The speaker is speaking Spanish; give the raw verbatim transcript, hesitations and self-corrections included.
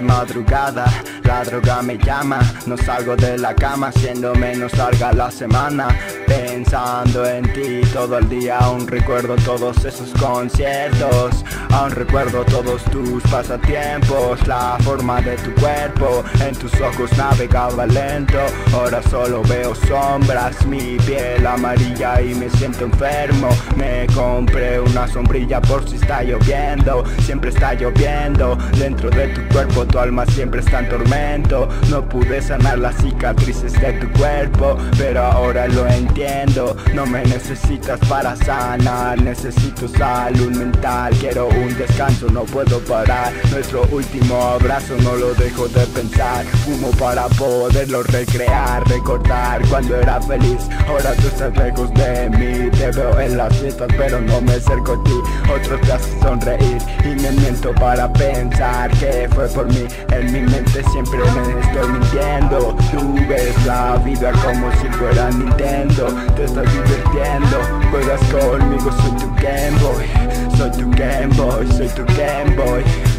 madrugada, la droga me llama. No salgo de la cama siendo menos larga la semana. Pensando en ti todo el día, aún recuerdo todos esos conciertos. Aún recuerdo todos tus pasatiempos, la forma de tu cuerpo, en tus ojos navegaba lento. Ahora solo veo sombras, mi piel amarilla y me siento enfermo. Me compré una sombrilla por si está lloviendo. Siempre está lloviendo dentro de tu cuerpo, tu alma siempre está en tormento. No pude sanar las cicatrices de tu cuerpo, pero ahora lo entiendo. No me necesitas para sanar, necesito salud mental. Quiero un descanso, no puedo parar. Nuestro último abrazo no lo dejo de pensar. Fumo para poderlo recrear, recordar cuando era feliz. Ahora tú estás lejos de mí. Te veo en las fiestas pero no me acerco a ti. Otros te hacen sonreír y me miento para pensar que fue por mí. En mi mente siempre me estoy mintiendo. Tú ves la vida como si fuera Nintendo. Te estás divirtiendo, juegas conmigo. Soy tu Game Boy, soy tu Game Boy, soy tu Game Boy.